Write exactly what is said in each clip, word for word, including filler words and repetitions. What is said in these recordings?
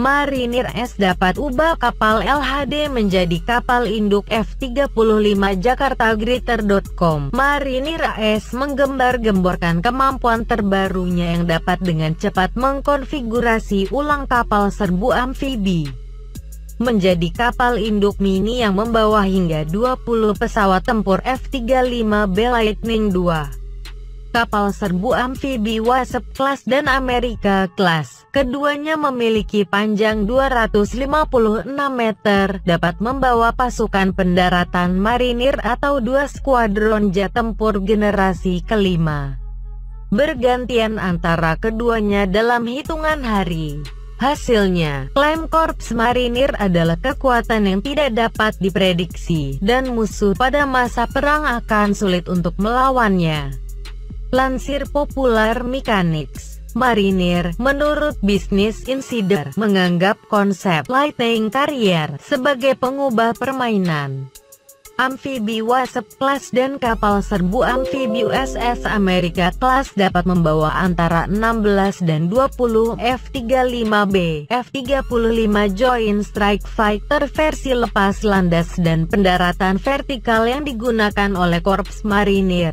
Marinir S dapat ubah kapal L H D menjadi kapal induk F tiga puluh lima. Jakarta Greater dot com. Marinir S menggembar-gemborkan kemampuan terbarunya yang dapat dengan cepat mengkonfigurasi ulang kapal serbu amfibi menjadi kapal induk mini yang membawa hingga dua puluh pesawat tempur F tiga puluh lima B Lightning dua. Kapal serbu amfibi Wasp Class dan America Class. Keduanya memiliki panjang dua ratus lima puluh enam meter, dapat membawa pasukan pendaratan marinir atau dua skuadron jet tempur generasi kelima. Bergantian antara keduanya dalam hitungan hari. Hasilnya, klaim Korps Marinir adalah kekuatan yang tidak dapat diprediksi, dan musuh pada masa perang akan sulit untuk melawannya. Lansir Popular Mechanics, Marinir, menurut Business Insider, menganggap konsep Lightning Carrier sebagai pengubah permainan. Amfibi Wasp Class dan kapal serbu amfibi U S S America Class dapat membawa antara enam belas dan dua puluh F tiga puluh lima B, F tiga puluh lima Joint Strike Fighter versi lepas landas dan pendaratan vertikal yang digunakan oleh Korps Marinir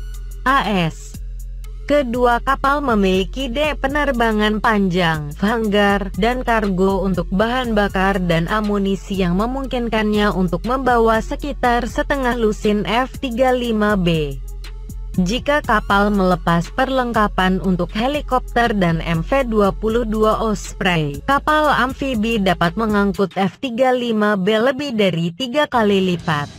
A S. Kedua kapal memiliki dek penerbangan panjang, hanggar, dan kargo untuk bahan bakar dan amunisi yang memungkinkannya untuk membawa sekitar setengah lusin F tiga puluh lima B. Jika kapal melepas perlengkapan untuk helikopter dan M V dua puluh dua Osprey, kapal amfibi dapat mengangkut F tiga puluh lima B lebih dari tiga kali lipat.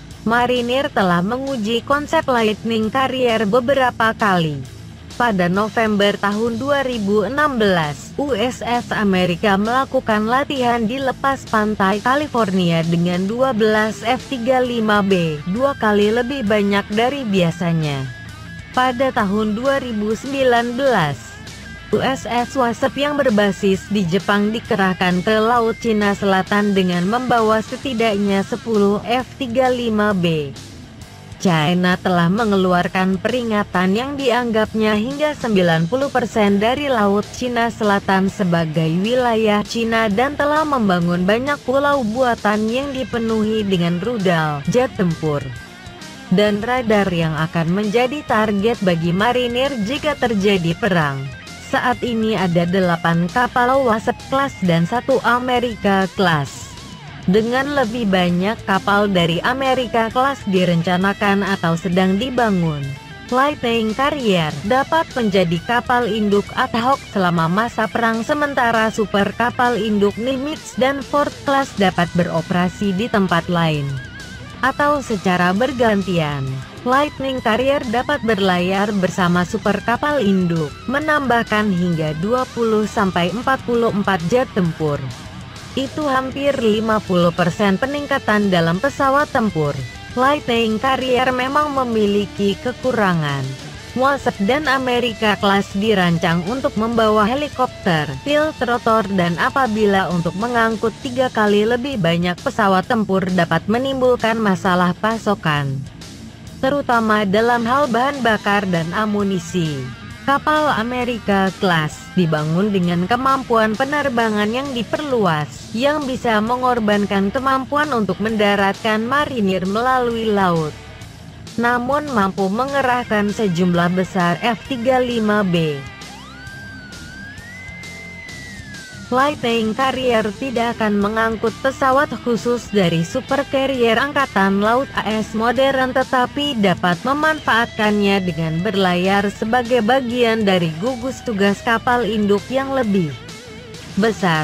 Marinir telah menguji konsep Lightning Carrier beberapa kali. Pada November tahun dua ribu enam belas, U S S Amerika melakukan latihan di lepas pantai California dengan dua belas F tiga puluh lima B, dua kali lebih banyak dari biasanya. Pada tahun dua ribu sembilan belas, U S S Wasp yang berbasis di Jepang dikerahkan ke Laut Cina Selatan dengan membawa setidaknya sepuluh F tiga puluh lima B. China telah mengeluarkan peringatan yang dianggapnya hingga sembilan puluh persen dari Laut Cina Selatan sebagai wilayah Cina dan telah membangun banyak pulau buatan yang dipenuhi dengan rudal, jet tempur, dan radar yang akan menjadi target bagi marinir jika terjadi perang. Saat ini ada delapan kapal Wasp Class dan satu America Class. Dengan lebih banyak kapal dari America Class direncanakan atau sedang dibangun, Lightning Carrier dapat menjadi kapal induk ad hoc selama masa perang, sementara super kapal induk Nimitz dan Ford Class dapat beroperasi di tempat lain atau secara bergantian. Lightning Carrier dapat berlayar bersama super kapal induk, menambahkan hingga dua puluh sampai empat puluh empat jet tempur. Itu hampir lima puluh persen peningkatan dalam pesawat tempur. Lightning Carrier memang memiliki kekurangan. Wasp dan America Class dirancang untuk membawa helikopter, tilt rotor, dan apabila untuk mengangkut tiga kali lebih banyak pesawat tempur dapat menimbulkan masalah pasokan, terutama dalam hal bahan bakar dan amunisi. Kapal America Class dibangun dengan kemampuan penerbangan yang diperluas, yang bisa mengorbankan kemampuan untuk mendaratkan marinir melalui laut, namun mampu mengerahkan sejumlah besar F tiga puluh lima B. Lightning Carrier tidak akan mengangkut pesawat khusus dari super carrier Angkatan Laut A S modern, tetapi dapat memanfaatkannya dengan berlayar sebagai bagian dari gugus tugas kapal induk yang lebih besar.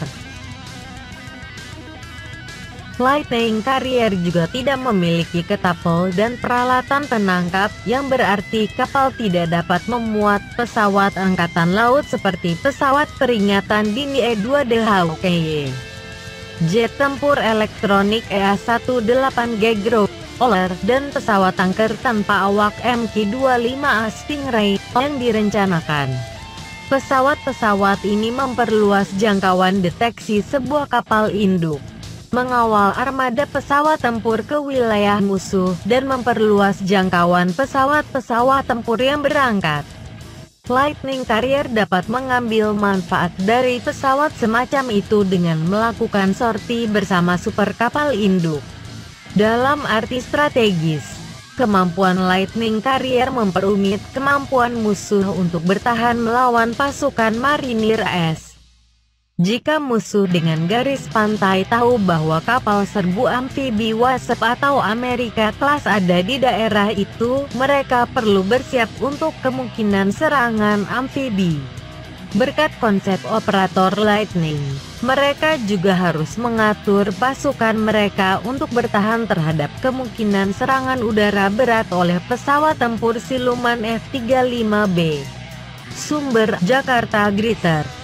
Lightning Carrier juga tidak memiliki ketapel dan peralatan penangkap, yang berarti kapal tidak dapat memuat pesawat angkatan laut seperti pesawat peringatan dini E dua D H K Y, jet tempur elektronik E A delapan belas Growler, dan pesawat tanker tanpa awak M Q dua puluh lima A Stingray yang direncanakan. Pesawat-pesawat ini memperluas jangkauan deteksi sebuah kapal induk, mengawal armada pesawat tempur ke wilayah musuh, dan memperluas jangkauan pesawat-pesawat tempur yang berangkat Lightning Carrier dapat mengambil manfaat dari pesawat semacam itu dengan melakukan sorti bersama super kapal induk. Dalam arti strategis, kemampuan Lightning Carrier memperumit kemampuan musuh untuk bertahan melawan pasukan marinir A S. Jika musuh dengan garis pantai tahu bahwa kapal serbu amfibi Wasp atau Amerika kelas ada di daerah itu, mereka perlu bersiap untuk kemungkinan serangan amfibi. Berkat konsep operator Lightning, mereka juga harus mengatur pasukan mereka untuk bertahan terhadap kemungkinan serangan udara berat oleh pesawat tempur siluman F tiga puluh lima B. Sumber: Jakarta Greeter.